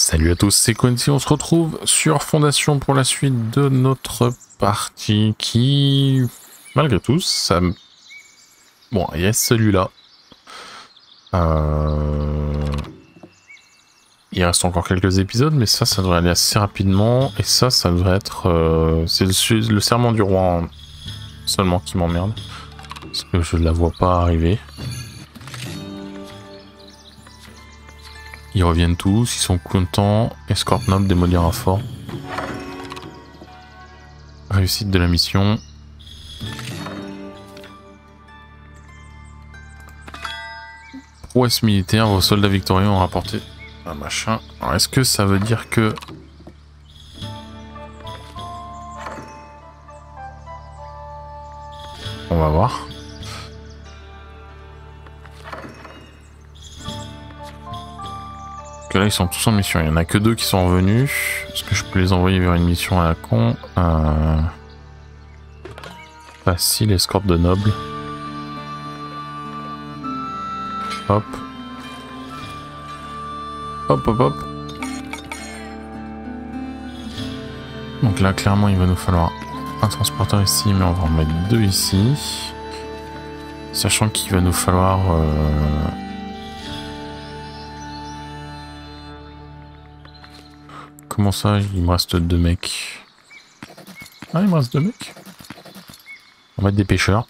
Salut à tous, c'est Quincy, on se retrouve sur Fondation pour la suite de notre partie qui, malgré tout, ça... Bon, il y a celui-là. Il reste encore quelques épisodes, mais ça devrait aller assez rapidement. Et ça devrait être... C'est le serment du roi seulement qui m'emmerde. Parce que je ne la vois pas arriver. Ils reviennent tous, ils sont contents. Escorte noble, démolir un fort. Réussite de la mission. Prouesse militaire, vos soldats victorieux ont rapporté un machin. Alors est-ce que ça veut dire que... On va voir. Que là ils sont tous en mission, il n'y en a que 2 qui sont revenus. Est-ce que je peux les envoyer vers une mission à la con? Facile, escorte de nobles. Hop. Hop hop hop. Donc là clairement il va nous falloir un transporteur ici, mais on va en mettre 2 ici. Sachant qu'il va nous falloir... Comment ça, il me reste 2 mecs? Ah, il me reste 2 mecs. On va mettre des pêcheurs.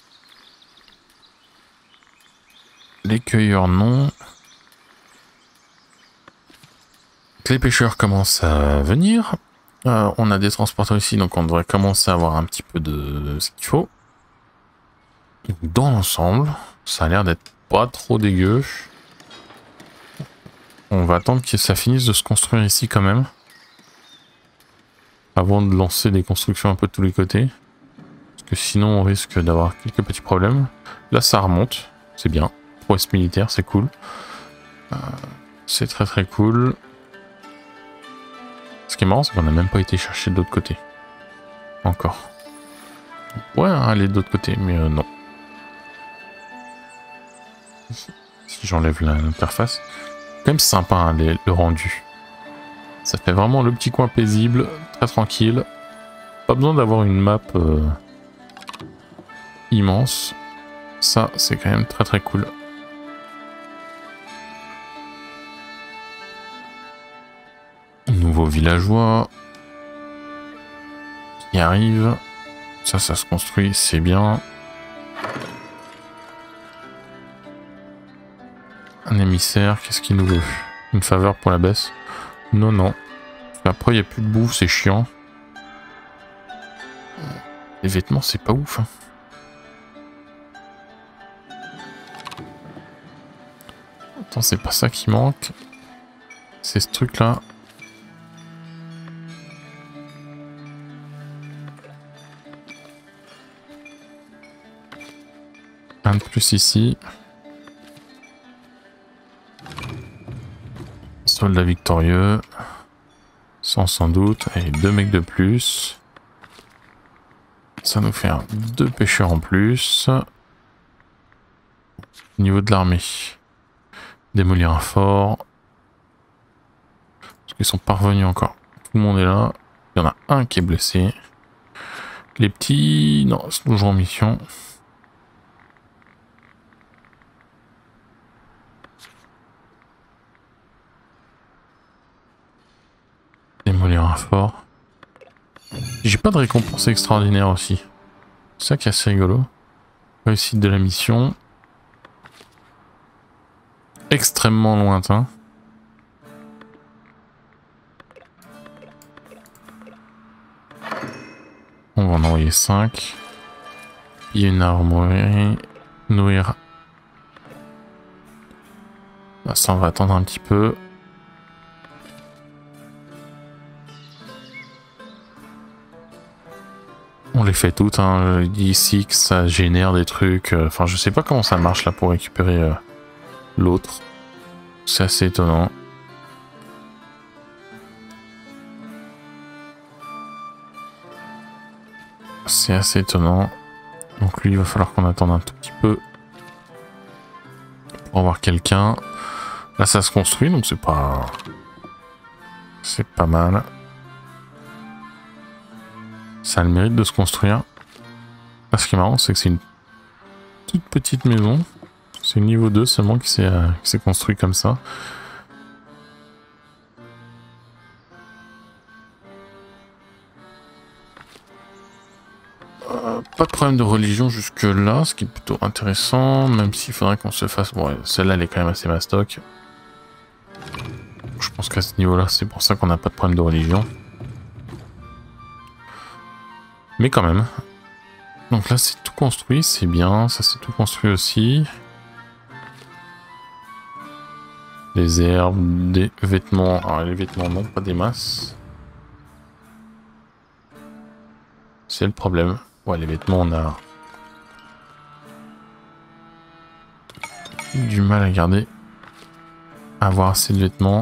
Les cueilleurs, non. Les pêcheurs commencent à venir. On a des transporteurs ici, donc on devrait commencer à avoir un petit peu de ce qu'il faut. Dans l'ensemble, ça a l'air d'être pas trop dégueu. On va attendre que ça finisse de se construire ici quand même. Avant de lancer des constructions un peu de tous les côtés. Parce que sinon on risque d'avoir quelques petits problèmes. Là ça remonte, c'est bien. Prouesse militaire, c'est cool. C'est très très cool. Ce qui est marrant, c'est qu'on n'a même pas été chercher de l'autre côté. Encore. Ouais, aller de l'autre côté, mais non. Si j'enlève l'interface. Quand même sympa hein, le rendu. Ça fait vraiment le petit coin paisible, très tranquille. Pas besoin d'avoir une map immense. Ça, c'est quand même très très cool. Nouveau villageois qui arrive. Ça se construit, c'est bien. Un émissaire, qu'est-ce qu'il nous veut? Une faveur pour la baisse? Non, non. Après, il n'y a plus de bouffe, c'est chiant. Les vêtements, c'est pas ouf. Hein. Attends, c'est pas ça qui manque. C'est ce truc-là. Un de plus ici. Soldat victorieux. Sans doute. Allez, 2 mecs de plus. Ça nous fait 2 pêcheurs en plus. Au niveau de l'armée. Démolir un fort. Parce qu'ils sont pas revenus encore. Tout le monde est là. Il y en a un qui est blessé. Les petits... Non, c'est toujours en mission. Démolir un fort. J'ai pas de récompense extraordinaire aussi. C'est ça qui est assez rigolo. Réussite de la mission. Extrêmement lointain. On va en envoyer 5. Il y a une armoirie. Nourrir. Là, ça, on va attendre un petit peu. On les fait toutes, hein. Je dis ici que ça génère des trucs. Enfin, je sais pas comment ça marche là pour récupérer l'autre. C'est assez étonnant. C'est assez étonnant. Donc lui, il va falloir qu'on attende un tout petit peu pour avoir quelqu'un. Là, ça se construit, donc c'est pas... C'est pas mal. Ça a le mérite de se construire. Ce qui est marrant, c'est que c'est une toute petite maison. C'est le niveau 2 seulement qui s'est construit comme ça. Pas de problème de religion jusque là, ce qui est plutôt intéressant, même s'il faudrait qu'on se fasse... Bon, celle-là elle est quand même assez mastoc. Je pense qu'à ce niveau-là, c'est pour ça qu'on n'a pas de problème de religion. Mais quand même. Donc là c'est tout construit, c'est bien, ça c'est tout construit aussi. Les herbes, des vêtements, alors les vêtements non, pas des masses. C'est le problème. Ouais, les vêtements, on a du mal à garder. Avoir assez de vêtements.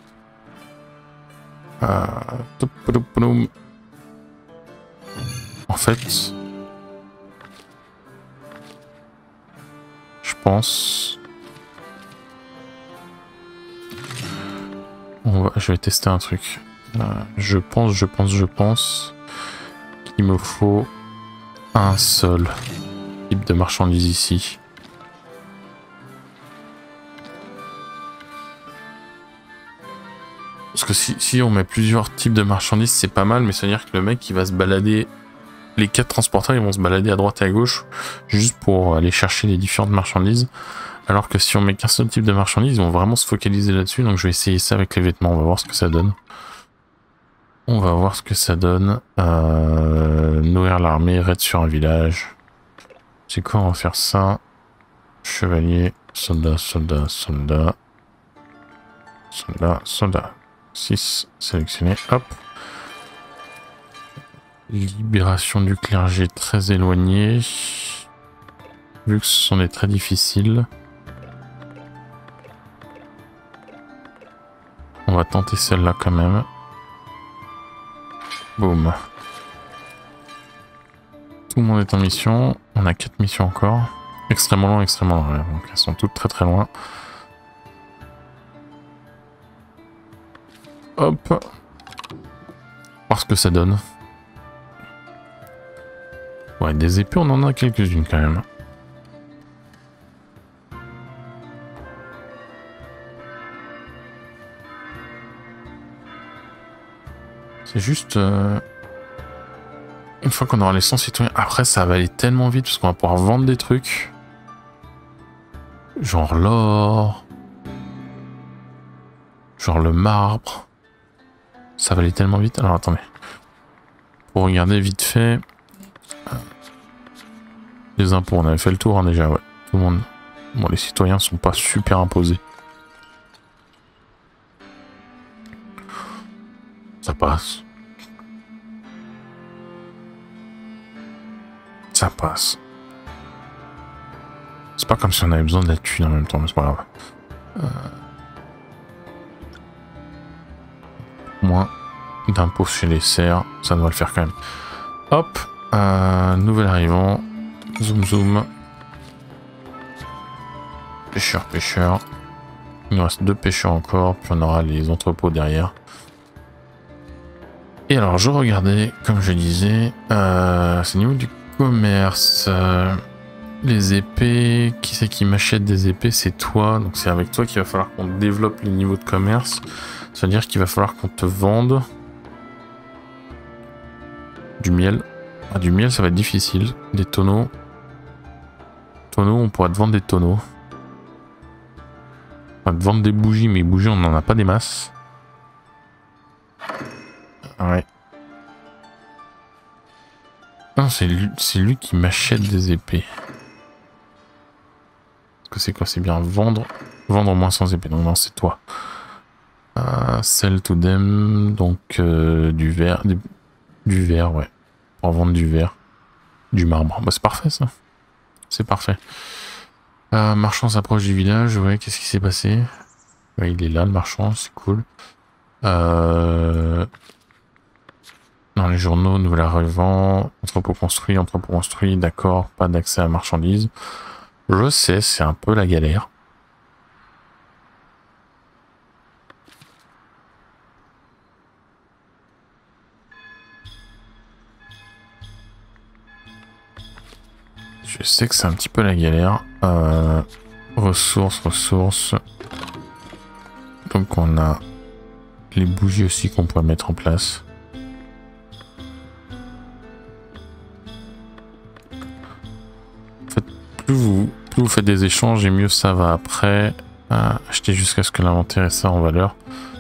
En fait, je pense... Je vais tester un truc. Je pense qu'il me faut un seul type de marchandise ici. Parce que si on met plusieurs types de marchandises, c'est pas mal, mais ça veut dire que le mec il va se balader, les 4 transporteurs ils vont se balader à droite et à gauche juste pour aller chercher les différentes marchandises. Alors que si on met qu'un seul type de marchandises, ils vont vraiment se focaliser là-dessus. Donc je vais essayer ça avec les vêtements, on va voir ce que ça donne. On va voir ce que ça donne. Nourrir l'armée, raid sur un village. C'est quoi, on va faire ça. Chevalier, soldat, soldat, soldat. Soldat, soldat. 6 sélectionnés, hop. Libération du clergé très éloigné. Vu que ce sont des très difficiles. On va tenter celle-là quand même. Boum. Tout le monde est en mission. On a 4 missions encore. Extrêmement loin, extrêmement loin. Donc elles sont toutes très très loin. Hop. Voir ce que ça donne. Ouais, des épées, on en a quelques-unes quand même. C'est juste... Une fois qu'on aura les 100 citoyens... Après, ça va aller tellement vite parce qu'on va pouvoir vendre des trucs. Genre l'or. Genre le marbre. Ça va aller tellement vite. Alors, attendez. Pour regarder vite fait... Les impôts, on avait fait le tour hein, déjà, ouais. Tout le monde... Bon, les citoyens sont pas super imposés. Ça passe. Ça passe. C'est pas comme si on avait besoin de la thune en même temps, mais c'est pas grave. Moins d'impôts chez les serfs, ça doit le faire quand même. Hop, nouvel arrivant. Zoom zoom. Pêcheur, pêcheur. Il nous reste 2 pêcheurs encore, puis on aura les entrepôts derrière. Et alors, je regardais, comme je disais, c'est au niveau du commerce. Les épées, qui c'est qui m'achète des épées? C'est toi, donc c'est avec toi qu'il va falloir qu'on développe les niveaux de commerce. Ça veut dire qu'il va falloir qu'on te vende du miel. Ah, du miel, ça va être difficile. Des tonneaux. Tonneaux, on pourra te vendre des tonneaux. On va te vendre des bougies, mais les bougies, on n'en a pas des masses. Ouais. Non, c'est lui qui m'achète des épées. Que c'est quoi? C'est bien vendre moins sans épée. Donc non, c'est toi. Sell to them, donc du verre, du verre, ouais. Pour vendre du verre, du marbre. Bah c'est parfait ça. C'est parfait. Marchand s'approche du village. Ouais, qu'est-ce qui s'est passé? Ouais, il est là, le marchand, c'est cool. Dans les journaux, nouvel arrivant, entrepôt construit, d'accord, pas d'accès à marchandises. Je sais, c'est un peu la galère. Je sais que c'est un petit peu la galère. Ressources. Donc on a les bougies aussi qu'on pourrait mettre en place. En fait, plus vous faites des échanges et mieux ça va après. Acheter jusqu'à ce que l'inventaire ait ça en valeur.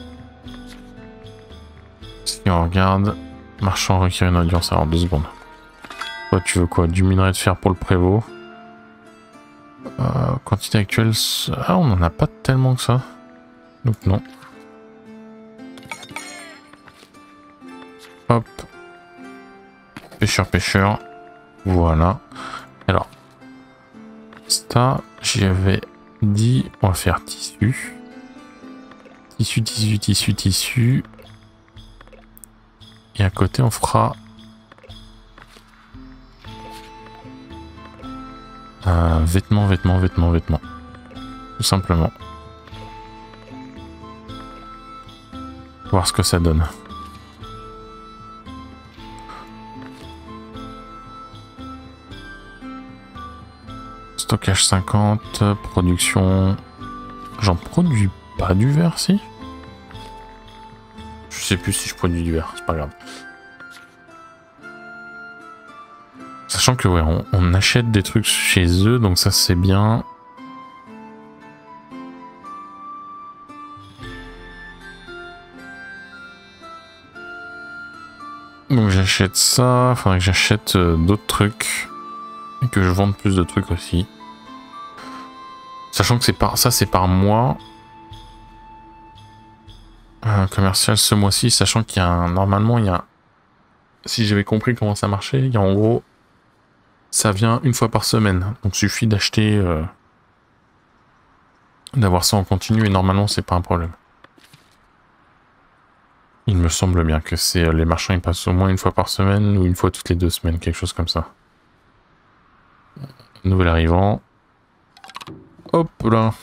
Si on regarde, marchand requiert une audience. Alors 2 secondes. Toi tu veux quoi? Du minerai de fer pour le prévôt. Quantité actuelle, ah on en a pas tellement que ça. Donc non. Hop. Pêcheur. Voilà. Alors. Ça, j'y avais dit, on va faire tissu. Tissu. Et à côté on fera... vêtements. Tout simplement. Voir ce que ça donne. Stockage 50, production... J'en produis pas du verre, si? Je sais plus si je produis du verre, c'est pas grave. Sachant que ouais, on achète des trucs chez eux, donc ça c'est bien. Donc j'achète ça, il faudrait que j'achète d'autres trucs. Et que je vende plus de trucs aussi. Sachant que c'est par mois. Commercial ce mois-ci, sachant qu'il y a normalement il y a... Si j'avais compris comment ça marchait, il y a en gros... Ça vient une fois par semaine, donc il suffit d'acheter, d'avoir ça en continu et normalement c'est pas un problème. Il me semble bien que c'est les marchands ils passent au moins une fois par semaine ou une fois toutes les 2 semaines, quelque chose comme ça. Nouvel arrivant. Hop là.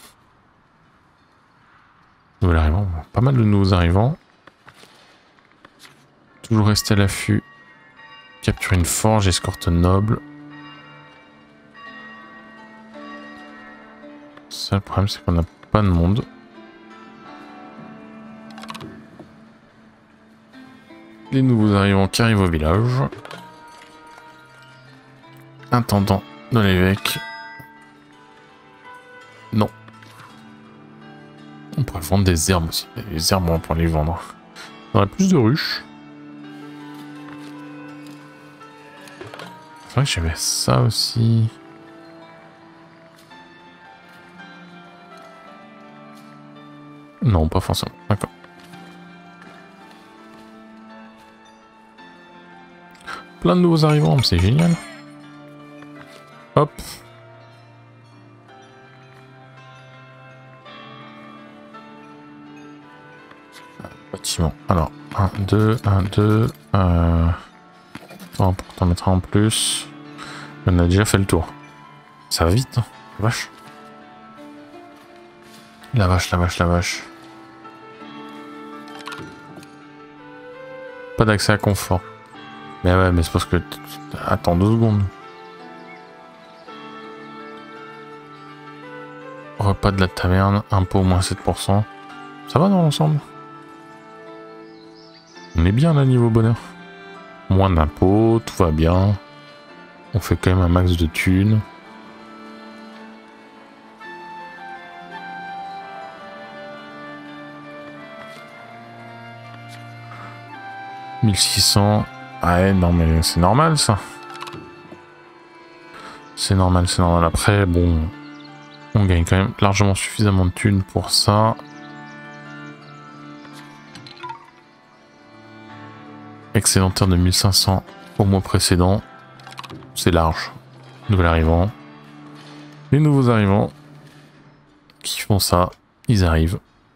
Nouvel arrivant, pas mal de nouveaux arrivants. Toujours rester à l'affût. Capturer une forge, escorte noble. Ça, le problème, c'est qu'on n'a pas de monde. Les nouveaux arrivants qui arrivent au village. Intendant de l'évêque. Non. On pourrait vendre des herbes aussi. Les herbes, on pourrait les vendre. On aurait plus de ruches. C'est vrai que j'avais ça aussi. Non, pas forcément. D'accord. Plein de nouveaux arrivants, c'est génial. Hop. Bâtiment. Alors, 1, 2, 1, 2. On t'en mettra en plus. On a déjà fait le tour. Ça va vite, hein. Vache. La vache. Pas d'accès à confort. Mais ouais, mais c'est parce que... Attends 2 secondes. Repas de la taverne, impôt moins 7%. Ça va dans l'ensemble? On est bien là niveau bonheur. Moins d'impôts, tout va bien. On fait quand même un max de thunes. « 1600. » Ouais, non mais c'est normal ça. C'est normal. Après, bon... On gagne quand même largement suffisamment de thunes pour ça. Excédentaire de 1500 au mois précédent. C'est large. Nouvel arrivant. Les nouveaux arrivants qui font ça, ils arrivent.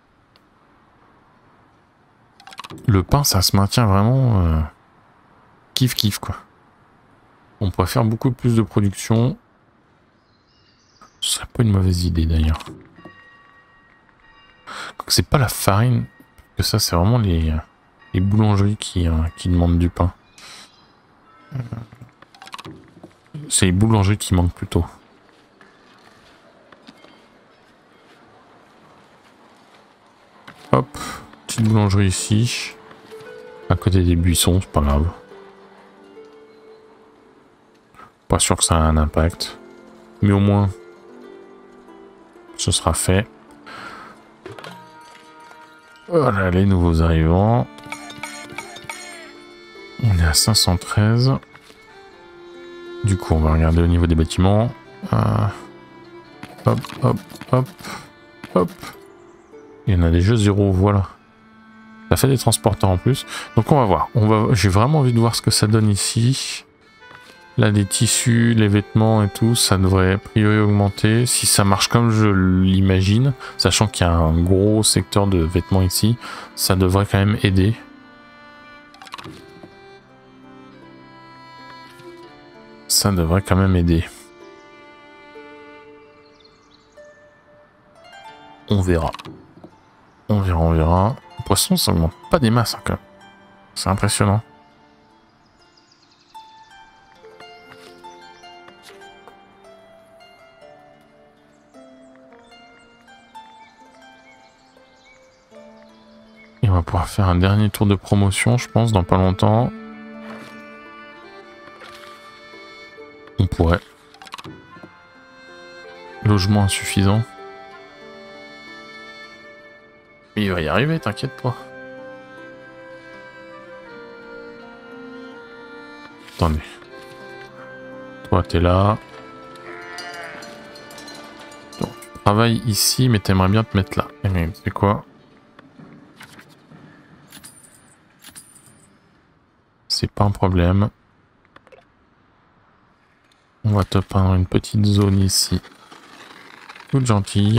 Le pain, ça se maintient vraiment kiff quoi. On pourrait faire beaucoup plus de production. Ce serait pas une mauvaise idée d'ailleurs. C'est pas la farine, que ça c'est vraiment les boulangeries qui demandent du pain. C'est les boulangeries qui manquent plutôt. Hop, petite boulangerie ici. À côté des buissons, c'est pas grave. Pas sûr que ça a un impact. Mais au moins, ce sera fait. Voilà les nouveaux arrivants. On est à 513. Du coup, on va regarder au niveau des bâtiments. Hop, hop, hop, hop. Il y en a déjà 0, voilà. Ça fait des transporteurs en plus. Donc on va voir. J'ai vraiment envie de voir ce que ça donne ici. Là, les tissus, les vêtements et tout, ça devrait a priori augmenter. Si ça marche comme je l'imagine, sachant qu'il y a un gros secteur de vêtements ici, ça devrait quand même aider. Ça devrait quand même aider. On verra. On verra, on verra. Le poisson, ça augmente pas des masses, hein, quand même. C'est impressionnant. Et on va pouvoir faire un dernier tour de promotion, je pense, dans pas longtemps. On pourrait. Logement insuffisant. Mais il va y arriver, t'inquiète pas. Attendez. Toi, t'es là. Donc, tu travailles ici, mais t'aimerais bien te mettre là. C'est quoi? C'est pas un problème. On va te peindre une petite zone ici. Toute gentille.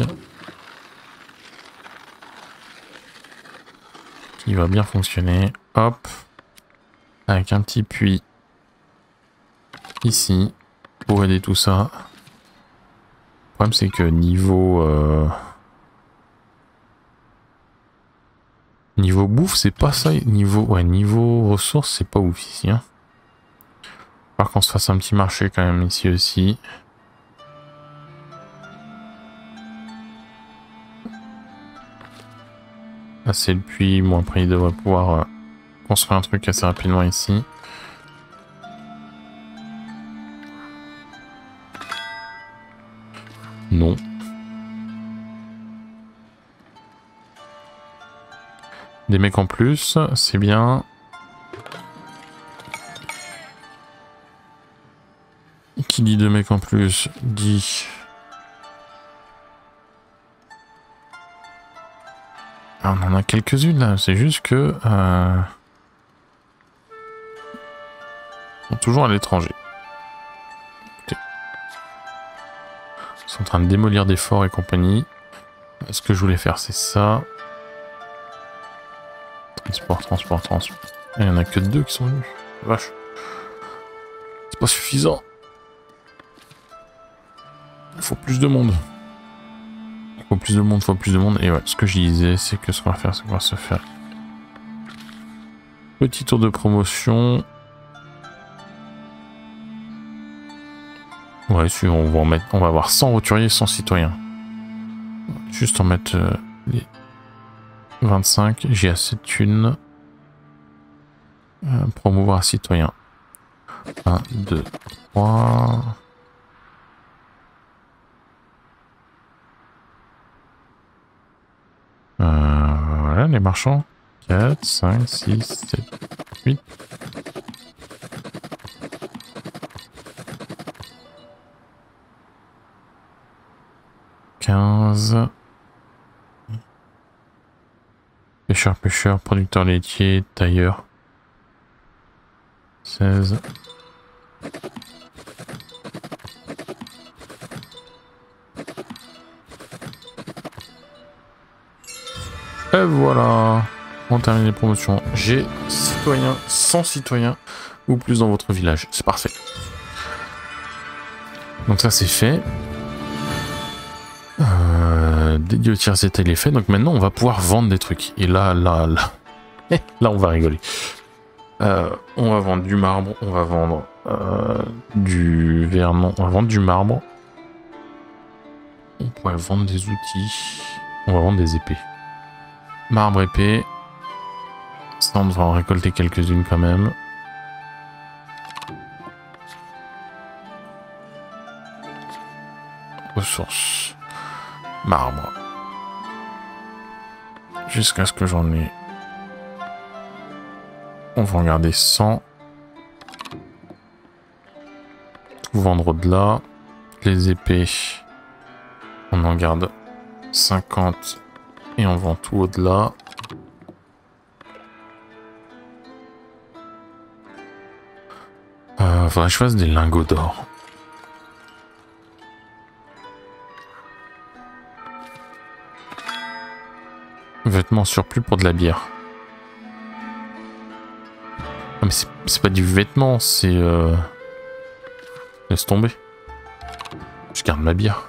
Qui va bien fonctionner. Hop. Avec un petit puits. Ici. Pour aider tout ça. Le problème c'est que niveau... Niveau bouffe, c'est pas ça. Niveau ressources, c'est pas ouf ici. Hein. Par qu'on se fasse un petit marché quand même ici aussi. Là c'est le puits. Bon après il devrait pouvoir construire un truc assez rapidement ici. Non. Des mecs en plus, c'est bien. Qui dit 2 mecs en plus dit... Ah, on en a quelques-unes là, c'est juste que... Ils sont toujours à l'étranger. Écoutez. Ils sont en train de démolir des forts et compagnie. Ce que je voulais faire c'est ça. Transport. Il n'y en a que 2 qui sont venus. Vache. C'est pas suffisant. Il faut plus de monde. Il faut plus de monde. Et ouais, ce que je disais, c'est que ce qu'on va faire, c'est qu'on va se faire petit tour de promotion. Ouais, si on va avoir 100 roturiers, 100 citoyens. Juste en mettre les 25, j'ai assez de thunes. Promouvoir citoyen. 1, 2, 3. Voilà les marchands. 4, 5, 6, 7, 8. Pêcheur, producteur laitier, tailleur. 16. Et voilà. On termine les promotions. J'ai citoyens, 100 citoyens ou plus dans votre village. C'est parfait. Donc ça c'est fait. Dédié au tiers état il est fait. Donc maintenant on va pouvoir vendre des trucs. Et là on va rigoler. On va vendre du marbre, on va vendre du vernon. On va vendre du marbre. On pourrait vendre des outils. On va vendre des épées. Marbre, épée. Ça, on devra en récolter quelques-unes quand même. Ressources. Marbre. Jusqu'à ce que j'en ai. On va en garder 100. Tout vendre au-delà. Les épées. On en garde 50. Et on vend tout au-delà. Faudrait que je fasse des lingots d'or. Vêtements surplus pour de la bière. Ah, mais c'est pas du vêtement, c'est... Laisse tomber. Je garde ma bière.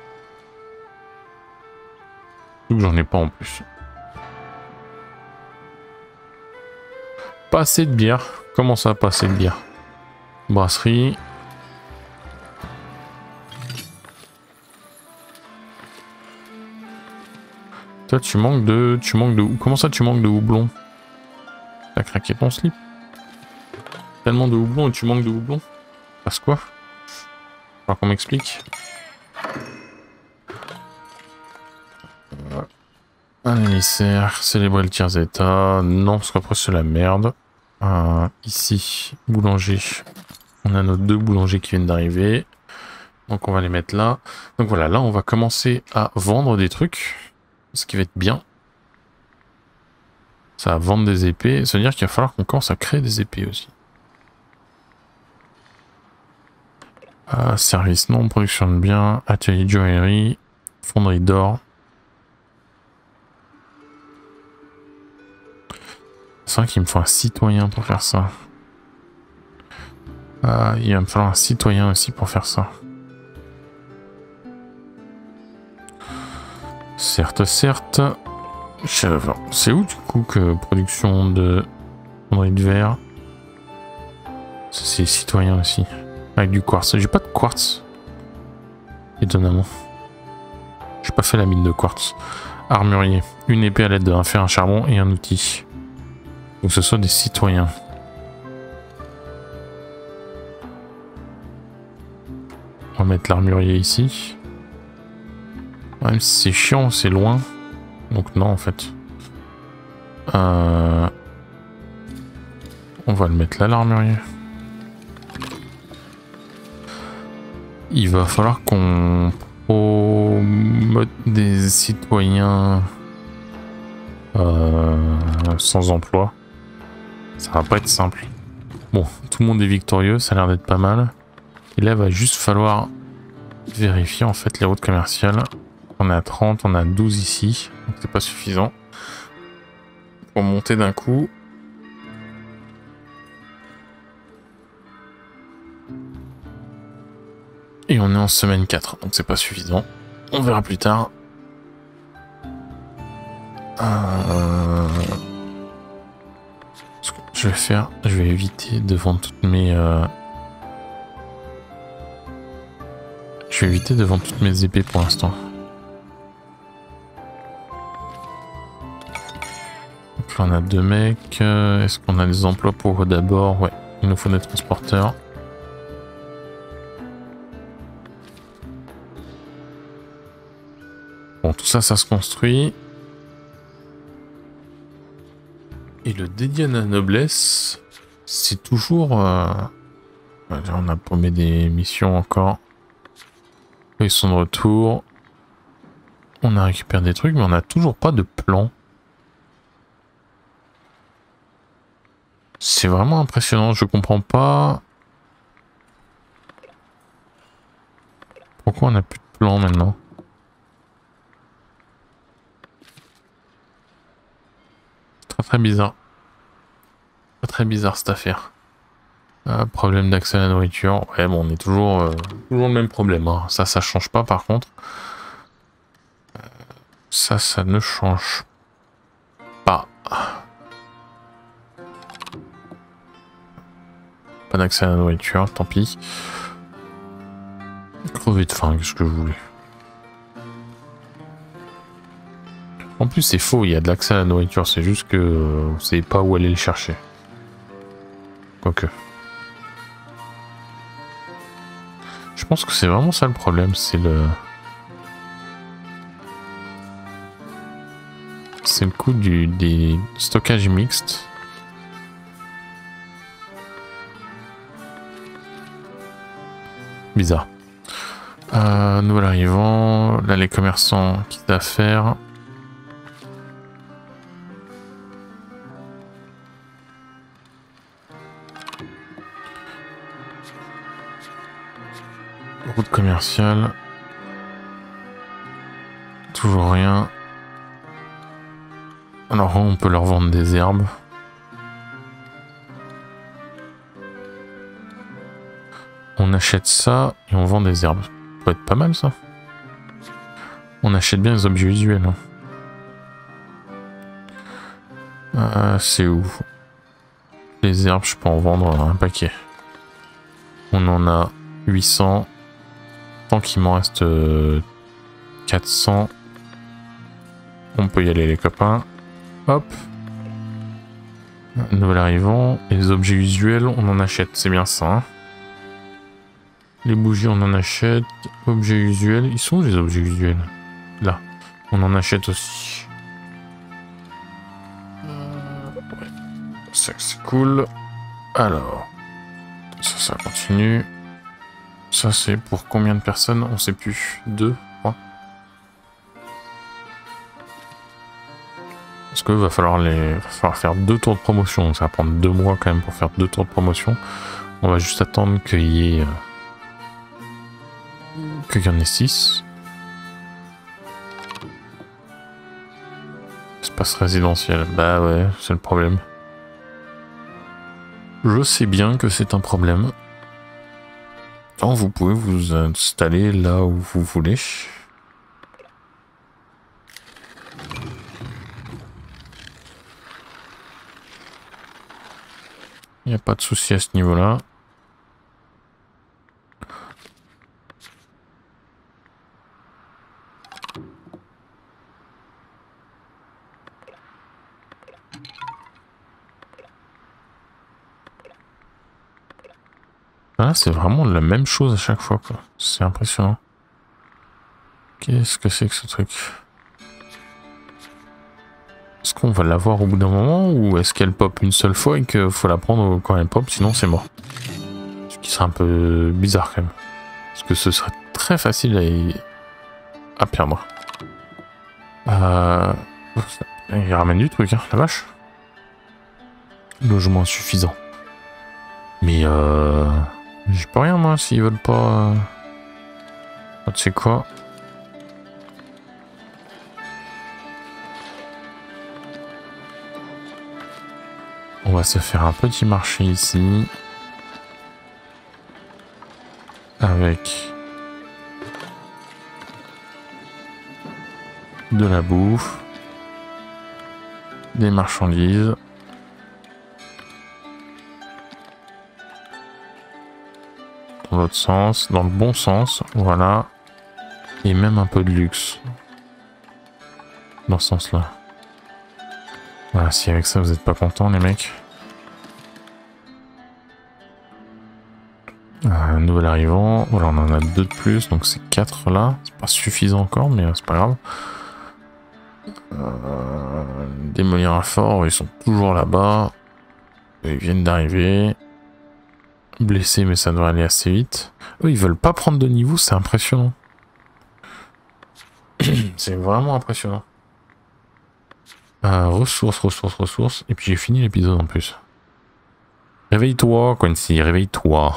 Surtout que j'en ai pas en plus. Pas assez de bière. Comment ça, pas assez de bière? Brasserie. Toi, tu manques de... Comment ça, tu manques de houblon? T'as craqué ton slip? Tellement de houblon et tu manques de houblon? Parce quoi? Alors qu'on m'explique. Un émissaire, célébrer le tiers état. Non, parce qu'après c'est la merde. Ici, boulanger. On a nos 2 boulangers qui viennent d'arriver. Donc on va les mettre là. Donc voilà, là on va commencer à vendre des trucs. Ce qui va être bien. Ça va vendre des épées. Ça veut dire qu'il va falloir qu'on commence à créer des épées aussi. Service non, production de biens, atelier de joaillerie, fonderie d'or. C'est vrai qu'il me faut un citoyen pour faire ça. Il va me falloir un citoyen aussi pour faire ça. Certes, certes. C'est où du coup que production de fonderie de verre? C'est citoyen aussi. Avec du quartz. J'ai pas de quartz. Étonnamment. J'ai pas fait la mine de quartz. Armurier. Une épée à l'aide d'un fer, un charbon et un outil. Donc que ce soit des citoyens. On va mettre l'armurier ici. Même si c'est chiant, c'est loin. Donc non en fait. On va le mettre là, l'armurier. Il va falloir qu'on promote des citoyens sans emploi. Ça va pas être simple. Bon, tout le monde est victorieux, ça a l'air d'être pas mal. Et là, il va juste falloir vérifier en fait les routes commerciales. On est à 30, on a 12 ici, donc c'est pas suffisant. Pour monter d'un coup. Et on est en semaine 4, donc c'est pas suffisant. On verra plus tard. Ce que je vais faire, je vais éviter de vendre toutes mes... Je vais éviter de vendre toutes mes épées pour l'instant. Donc là on a 2 mecs. Est-ce qu'on a des emplois pour eux d'abord? Ouais, il nous faut des transporteurs. Bon, tout ça, ça se construit. Et le dédié à la noblesse, c'est toujours... on a promis des missions encore. Ils sont de retour. On a récupéré des trucs, mais on n'a toujours pas de plan. C'est vraiment impressionnant, je comprends pas. Pourquoi on n'a plus de plan maintenant? Très bizarre. Très bizarre cette affaire. Problème d'accès à la nourriture. Ouais bon, on est toujours le même problème. Hein. Ça change pas par contre. Ça ne change pas. Pas d'accès à la nourriture, tant pis. Crever de faim, qu'est-ce que je voulais. En plus, c'est faux, il y a de l'accès à la nourriture, c'est juste que vous savez pas où aller le chercher. Quoique. Je pense que c'est vraiment ça le problème, c'est le... C'est le coût des stockages mixtes. Bizarre. Nouvel arrivant, là les commerçants quittent d'affaires. Route commerciale. Toujours rien. Alors on peut leur vendre des herbes. On achète ça et on vend des herbes. Ça peut être pas mal ça. On achète bien les objets visuels. Hein. C'est où? Les herbes, je peux en vendre un paquet. On en a 800. Tant qu'il m'en reste 400. On peut y aller les copains. Hop. Nouvel arrivant. Et les objets visuels, on en achète. C'est bien ça. Hein. Les bougies, on en achète. Objets usuels. Ils sont où les objets usuels? Là. On en achète aussi. Ça, c'est cool. Alors. Ça continue. Ça, c'est pour combien de personnes? On sait plus. 2, 3. Parce qu'il va falloir faire 2 tours de promotion. Donc ça va prendre 2 mois quand même pour faire 2 tours de promotion. On va juste attendre qu'il y ait... qu'il y en ait 6. Espace résidentiel. Bah ouais, c'est le problème. Je sais bien que c'est un problème. Alors, vous pouvez vous installer là où vous voulez. Il n'y a pas de souci à ce niveau-là. Là, c'est vraiment la même chose à chaque fois, quoi. C'est impressionnant. Qu'est-ce que c'est que ce truc? Est-ce qu'on va l'avoir au bout d'un moment ou est-ce qu'elle pop une seule fois et qu'il faut la prendre quand elle pop, sinon c'est mort? Ce qui serait un peu bizarre quand même. Parce que ce serait très facile à perdre. Il ramène du truc, hein, la vache. Logement insuffisant. Mais j'y peux rien moi s'ils veulent pas. Tu sais quoi? On va se faire un petit marché ici. Avec de la bouffe. Des marchandises. Dans l'autre sens, dans le bon sens, voilà. Et même un peu de luxe. Dans ce sens-là. Voilà, si avec ça vous n'êtes pas contents les mecs. Nouvel arrivant, voilà on en a 2 de plus, donc c'est 4 là. C'est pas suffisant encore, mais c'est pas grave. Démolir un fort, ils sont toujours là-bas. Ils viennent d'arriver. Blessés, mais ça devrait aller assez vite. Eux, ils veulent pas prendre de niveau, c'est impressionnant. C'est vraiment impressionnant. Ressources. Et puis j'ai fini l'épisode en plus. Réveille-toi, Quincy, réveille-toi.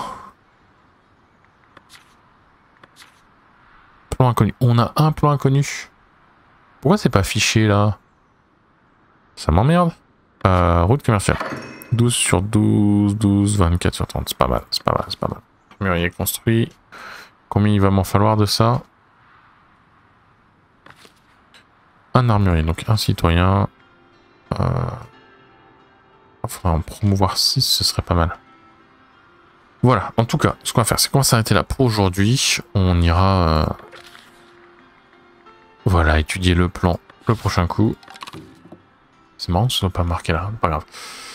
Plan inconnu. On a un plan inconnu. Pourquoi c'est pas affiché là? Ça m'emmerde. Route commerciale. 12 sur 12, 12, 24 sur 30. C'est pas mal, c'est pas mal, c'est pas mal. Mûrier construit. Combien il va m'en falloir de ça? Un armurier, donc un citoyen. Il faudrait en promouvoir 6, ce serait pas mal. Voilà, en tout cas, ce qu'on va faire, c'est qu'on va s'arrêter là pour aujourd'hui. On ira... voilà, étudier le plan le prochain coup. C'est marrant, ce soit pas marqué là, pas grave.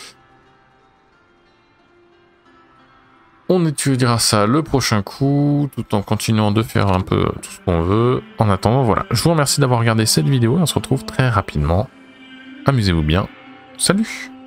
On étudiera ça le prochain coup, tout en continuant de faire un peu tout ce qu'on veut. En attendant, voilà. Je vous remercie d'avoir regardé cette vidéo et on se retrouve très rapidement. Amusez-vous bien. Salut!